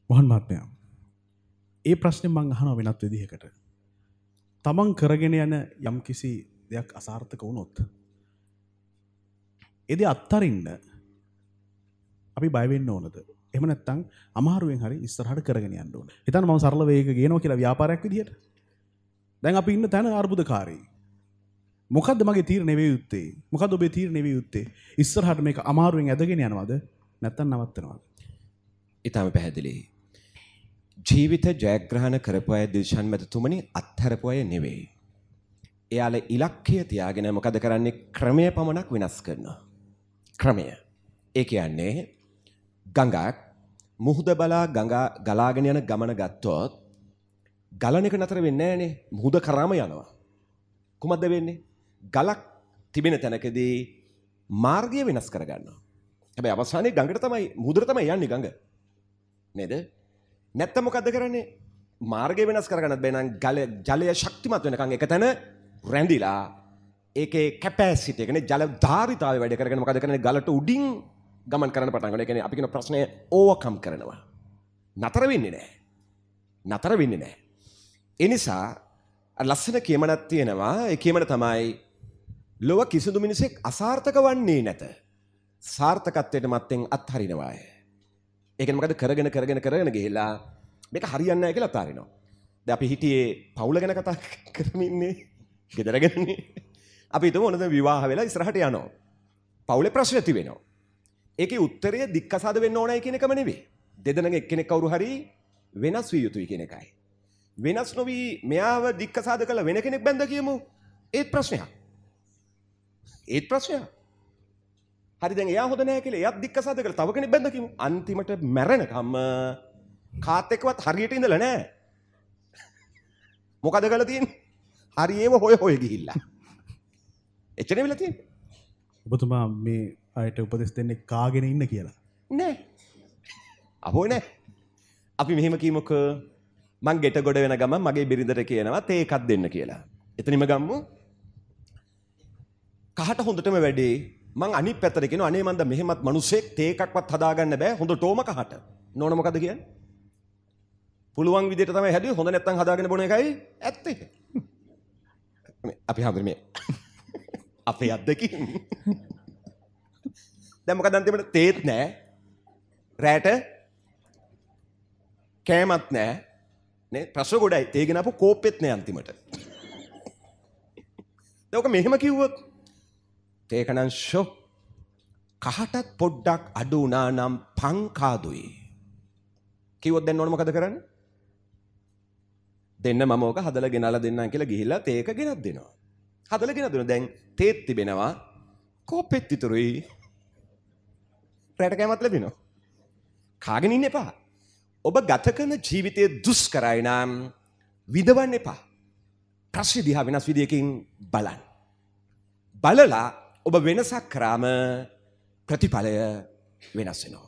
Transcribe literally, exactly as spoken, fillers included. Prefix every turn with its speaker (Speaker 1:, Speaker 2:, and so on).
Speaker 1: මොහන් මහත්මයා ඒ ප්‍රශ්නේ මම අහනවා වෙනත් විදිහකට. තමන් කරගෙන යන යම්කිසි දෙයක් අසාර්ථක වුණොත් ඒ දේ අත්තරින්න අපි බය වෙන්න ඕනද? එහෙම නැත්නම් අමාරුවෙන් හරි ඉස්සරහට කරගෙන යන්න ඕන. හිතන්න මම සරල වේග ගේනවා කියලා ව්‍යාපාරයක් විදිහට. දැන් අපි ඉන්න තැන අර්බුදකාරී. මොකද්ද මගේ තීරණය වේ යුත්තේ? මොකද්ද ඔබේ තීරණය වේ යුත්තේ? ඉස්සරහට මේක අමාරුවෙන් ඇදගෙන යනවද? නැත්නම් නවත්තනවද?
Speaker 2: ඊටම පැහැදිලි. ජීවිත ජයග්‍රහණ කරපු අය දිල්ෂන් මැතිතුමනි අත්හැරපු අය නෙවෙයි. එයාලා ඉලක්කය තියාගෙන මොකද කරන්නේ? ක්‍රමය පමණක් වෙනස් කරනවා. ක්‍රමය. ඒ කියන්නේ ගඟක් මුහුද බලා ගඟ ගලාගෙන යන ගමන ගත්තොත් ගලන එක නතර වෙන්නේ නැහනේ. මුහුද කරාම යනවා. කොහොමද වෙන්නේ? ගලක් තිබෙන තැනකදී මාර්ගය වෙනස් කරගන්නවා. හැබැයි අවසානයේ ගඟට තමයි මුහුදට තමයි යන්නේ ගඟ. නේද? නැත්තම් මොකද්ද කරන්නේ? මාර්ගය වෙනස් කරගන්නත් බෑ නම් ගල ජලය ශක්තිමත් වෙනකන් එක තැන රැඳිලා ඒකේ කැපැසිටි එකනේ ජල ධාරිතාවය වැඩ කරගෙන මොකද කරන්නේ? ගලට උඩින් ගමන් කරන්න පටන් ගන්නවා. ඒ කියන්නේ අපි කියන ප්‍රශ්නය ඕවර්කම් කරනවා. නතර වෙන්නේ නැහැ. නතර වෙන්නේ නැහැ. ඒ නිසා ලස්සන කියමනක් තියෙනවා. ඒ කියමන තමයි ලොව කිසිදු මිනිසෙක් අසාර්ථක වන්නේ නැත. සාර්ථකත්වයට මත්තෙන් අත්හරිනවාය. ඒ කියන්නේ මොකද කරගෙන කරගෙන කරගෙන ගිහිලා මේක හරියන්නේ නැහැ කියලා අතාරිනවා. දැන් අපි හිටියේ පවුල ගැන කතා කරමින් ඉන්නේ. ගෙදරගෙනනේ. අපි හිතමු ඔන්න දැන් විවාහ වෙලා ඉස්සරහට යනවා. පවුලේ ප්‍රශ්න ඇති වෙනවා. ඒකේ උත්තරය දික්කසාද වෙන්න ඕනයි කියන එකම නෙවෙයි. දෙදෙනාගේ එක්කෙනෙක් කවුරු හරි වෙනස් විය යුතුයි කියන එකයි. වෙනස් නොවි මෙයාව දික්කසාද කළ වෙන කෙනෙක් බැඳ කියමු. ඒත් ප්‍රශ්නයක්. ඒත් ප්‍රශ්නයක්. හරි දැන් එයා හොඳ නැහැ කියලා එයාත් දික්කසාද කළ තව කෙනෙක් බැඳ කියමු. අන්තිමට මැරෙනකම් කාත් එක්කවත් හරියට ඉඳලා නැහැ. මොකද කරලා තියෙන්නේ? හරි ඒව හොය හොය ගිහිල්ලා. එච්චරනේ වෙලා තියෙන්නේ.
Speaker 1: ඔබතුමා මේ අයට උපදෙස් දෙන්නේ කාගෙන ඉන්න කියලා.
Speaker 2: නෑ. අහෝ නෑ. අපි මෙහෙම කියමුකෝ මං ගෙට ගොඩ වෙන ගමන් මගේ බිරිඳට කියනවා තේ එකක් දෙන්න කියලා. එතනින්ම ගම්මු. කහට හොඳටම වැඩේ. මං අනිත් පැත්තට කියනවා අනේ මන්ද මෙහෙමත් මිනිස්සෙක් තේ එකක්වත් හදාගන්න බෑ හොඳටම කහට. නෝන මොකද කියන්නේ? පුළුවන් විදිහට තමයි හැදුවේ හොඳ නැත්තම් හදාගෙන බොන එකයි ඇත්තේ. අපි හැමෝම මේ අපේ අද්දකින් දැන් මොකද අන්තිමට තේත් නෑ රැට කෑමත් නෑ නේ ප්‍රශ්න ගොඩයි තේ ගෙනපු කෝප්පෙත් නෑ අන්තිමට දැන් ඔක මෙහෙම කිව්වොත් තේකනම් ෂෝ කහටත් පොඩ්ඩක් අඩු වුණා නම් පංකාදුයි කිව්වොත් දැන් ඕන මොකද කරන්නේ දෙන්න මම ඕක හදලා ගෙනලා දෙන්නම් කියලා ගිහිල්ලා තේක ගෙනත් දෙනවා හදලා ගෙනත් දෙනවා දැන් තේත් තිබෙනවා කෝප්පෙත් ඉතුරුයි රැට කෑමත් ලැබෙනවා. කාගෙන ඉන්න එපා. ඔබ ගත කරන ජීවිතයේ දුෂ්කරයි නම් විඳවන්න එපා. ප්‍රශ්න දිහා වෙනස් විදියකින් බලන්න. බලලා ඔබ වෙනසක් කරාම ප්‍රතිඵලය වෙනස් වෙනවා.